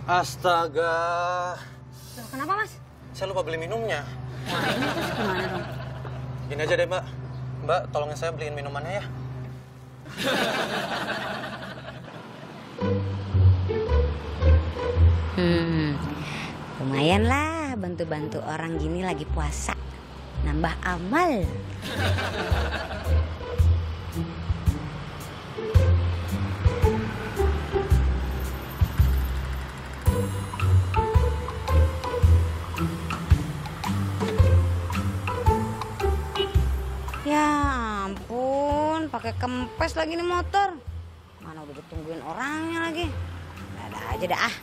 Astaga. Loh, kenapa, Mas? Saya lupa beli minumnya. Wah, ini terus gimana dong? Gini aja deh, Mbak. Mbak, tolongin saya beliin minumannya ya. Lumayan lah bantu-bantu orang gini lagi puasa. Nambah amal. Ya ampun, pakai kempes lagi nih motor. Mana udah ditungguin orangnya lagi. Ada aja dah ah.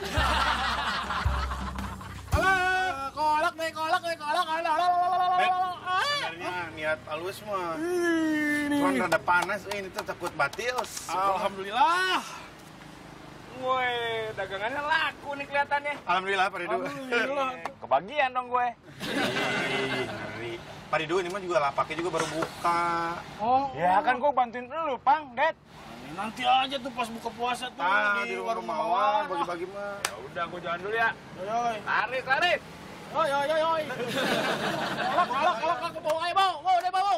Kolak nih, kolak. Sebenarnya niat halus mah. Cuman rada panas, ini tuh takut batil. Alhamdulillah. Woi, dagangannya laku nih kelihatannya. Alhamdulillah, Pak Ridu. Alhamdulillah. Kebagian dong gue. Ngeri. Pak Ridu, ini mah juga lapaknya juga baru buka. Oh. Ya kan gue bantuin lu, Pang, Det. Nanti aja tuh pas buka puasa tuh Di warung mawar, bagi-bagi mah. Ya udah, gue jalan dulu ya. Yoi. Laris. Yoi. Kolak, aku bawa aja, bawa.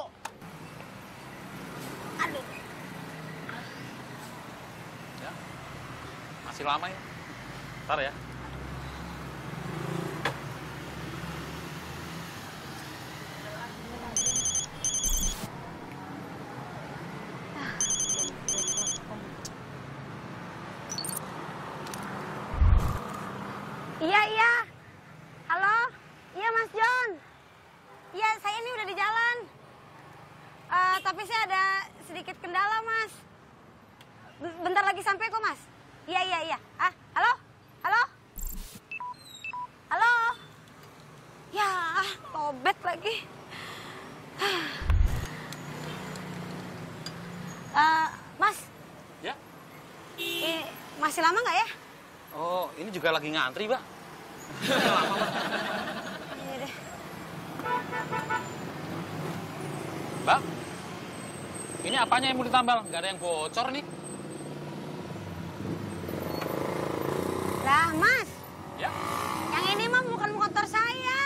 Aduh. Ya, masih lama ya. Ntar ya. Iya. Halo? Iya, Mas John. Iya, saya ini udah di jalan. Tapi saya ada sedikit kendala, Mas. Bentar lagi sampai kok, Mas. Iya. Ah, halo? Halo? Ya, lobet lagi. Mas. Ya? Masih lama nggak ya? Oh, ini juga lagi ngantri, Mbak. Iya deh. Mbak, ini apanya yang mau ditambal? Nggak ada yang bocor nih. Lah, Mas. Ya? Yang ini mah bukan motor saya.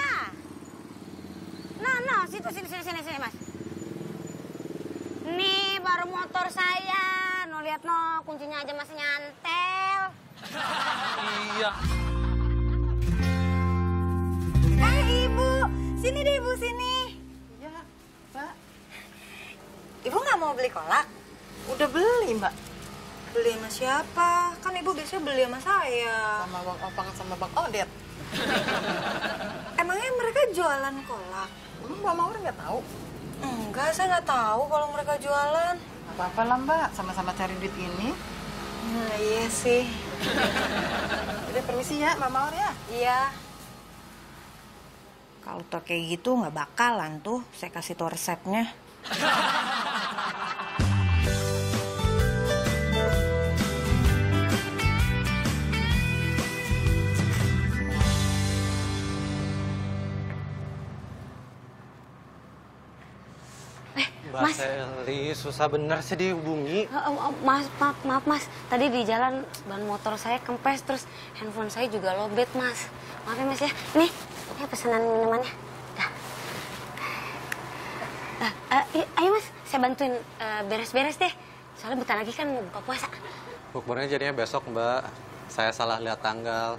Nah, sini, Mas. Nih, baru motor saya. No, lihat no, kuncinya aja masih nyantel. Iya. Ibu, sini deh Ibu, sini. Ya, Mbak. Ibu nggak mau beli kolak? Udah beli, Mbak. Beli sama siapa? Kan Ibu biasanya beli sama saya. Sama Bang Opang sama Bang Odet. Emangnya mereka jualan kolak? Mbak Mawar nggak tahu? Enggak, saya nggak tahu kalau mereka jualan. Apa-apa lah, Mbak. Sama-sama cari duit ini. Nah, iya sih. Udah permisi ya, Mbak Mawar ya. Iya. Kalau tuh kayak gitu nggak bakalan tuh saya kasih tuh resepnya. Mbak Mas. Seli, susah bener sih dihubungi. Maaf, Mas. Tadi di jalan ban motor saya kempes, terus handphone saya juga lobet, Mas. Maaf ya, Mas ya. Nih, ini pesanan minumannya. Dah. Ayo, Mas. Saya bantuin beres-beres deh. Soalnya bentar lagi kan mau buka puasa. Bukbernya jadinya besok, Mbak. Saya salah lihat tanggal.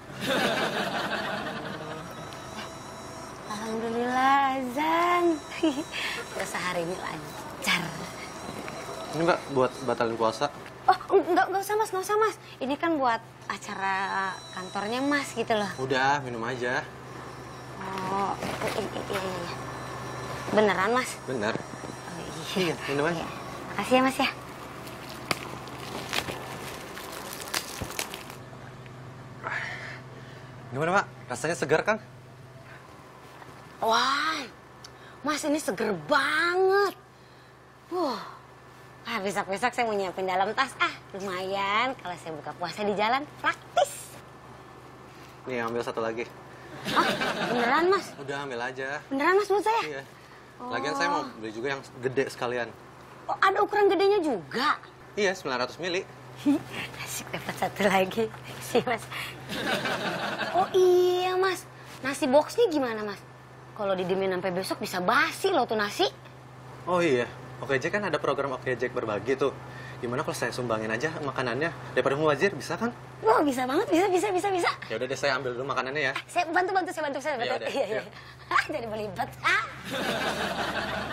Alhamdulillah, azan. Puasa hari ini lancar. Ini, Mbak, buat batalin puasa. Oh, enggak usah, Mas. Ini kan buat acara kantornya Mas gitu loh. Udah, minum aja. Oh, iya. Beneran, Mas? Bener. Oh, Iya, minum aja. Iya. Makasih ya, Mas ya. Gimana, Pak? Rasanya segar kan? Wah, Mas ini seger banget. Besok-besok saya mau nyiapin dalam tas. Lumayan kalau saya buka puasa di jalan, praktis. Nih, ambil satu lagi. Oh, beneran, Mas? Udah, ambil aja. Beneran, Mas, buat saya? Iya. Lagian saya mau beli juga yang gede sekalian. Oh, ada ukuran gedenya juga? Iya, 900 mili. Asik, dapat satu lagi. Sih, Mas. Oh iya, Mas. Nasi boxnya gimana, Mas? Kalau didiemin sampai besok bisa basi loh tuh nasi. Oh iya, Oke Jack kan ada program Oke Jack berbagi tuh. Gimana kalau saya sumbangin aja makanannya daripada mubazir, bisa kan? Wah, bisa banget, bisa. Ya udah deh, saya ambil dulu makanannya ya. Saya bantu. Ya udah, Iya. Jadi berlibat.